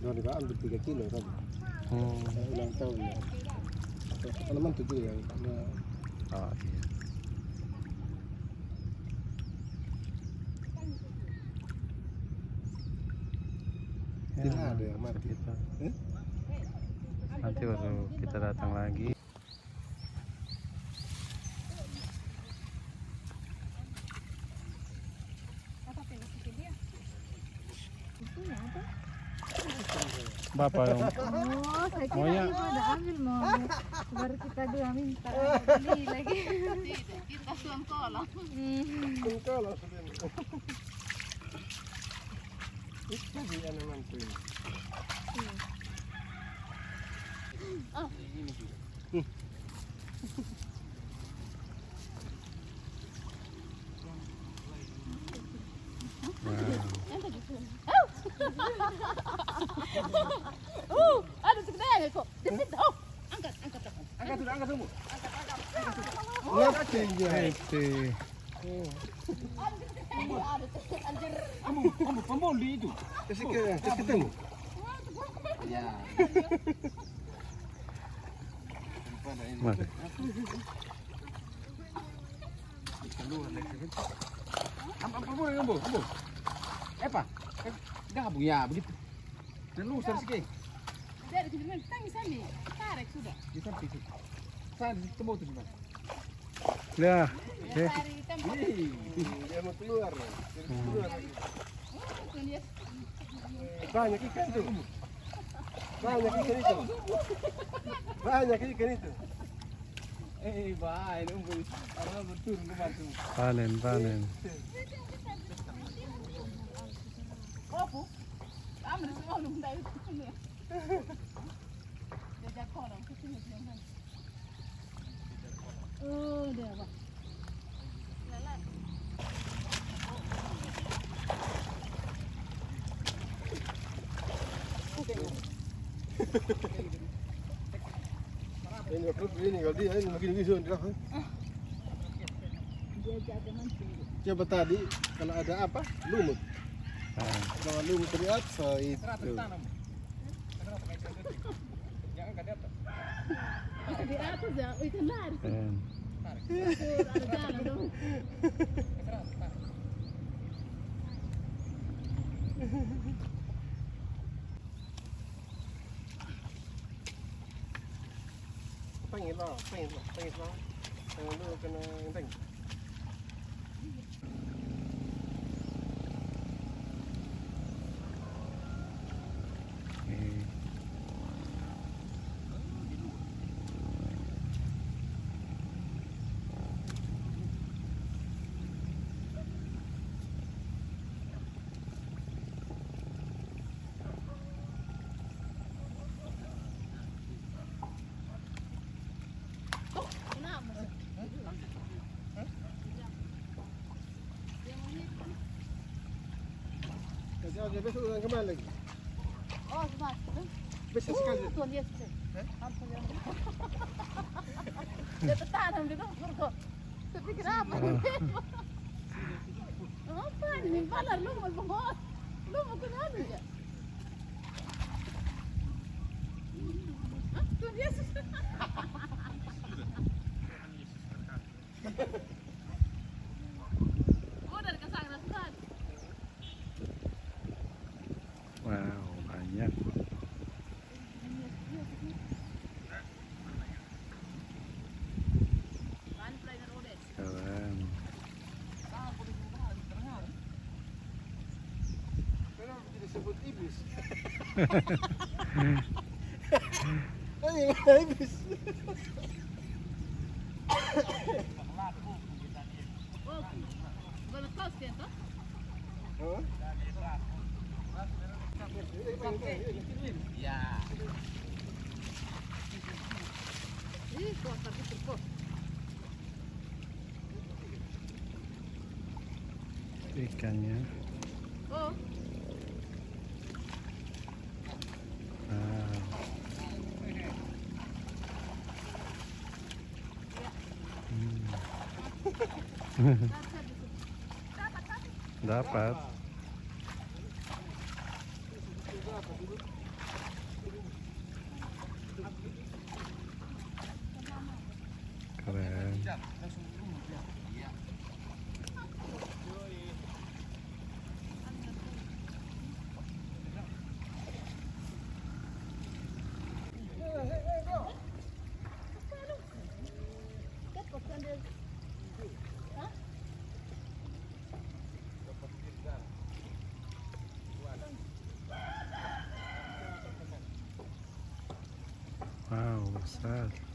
tadi Pak ambil 3 kilo tadi. Saya ulang tahun ya. Tanaman 7 ya. Oh iya. Tidak ada yang mati. Kita. Nanti baru kita datang lagi. Bapak dong. Oh, saya kira ibu udah ambil mau. Baru kita dua minta beli lagi. Kita suang kolong. Kolong sudah. Itu dia anak tuh. Oh. Ini juga. Ada segede kok. Oh, angkat. Angkat semua. Angkat tinggi. Kamu pemboli itu. Kasih ketemu. Ya. Mari. Kamu. Apa? Gabung ya begitu. Dan lu sedikit. Dari kejadian tangis sana. Tarik sudah. Di samping situ. Sana di temu tuh, Bang. Ya. Dari tempat. Dia mau keluar. Banyak ikan itu. Banyak ikan itu. Baik, nunggu. Karena berturun ke batu. Panen. Kopu. Kamu semua belum tahu itu. Jajak kolong ke sini jangan. Oh, dia apa? Lala. Ini kalau dia ini makin bisa dirah. Dia jaga nanti. Coba tadi kalau ada apa? Lumut. Kalau lumut terlihat so itu. Di atas ya, ikan lari. Ada jalan dong. Pengen lah. Jangan dulu kena enteng. Oke, besok ulang kembali lagi. Oh, sudah. Besok sekali. Tuan dia sih. Dia tertanam di lumpur kok. Tapi kenapa? Apa ini? Balar lu mau bengok. Lu mau kenapa ya? Tuan dia sih. Udah dikasang rasukan. Wow, banyak. Keren. Kenapa disebut iblis? Iblis. Boleh kos dia toh? Oh? Ya. Ih, kok tapi terkos. Ikannya. Oh. Dapat. langsung lumut ya. Iya. Wow, besar.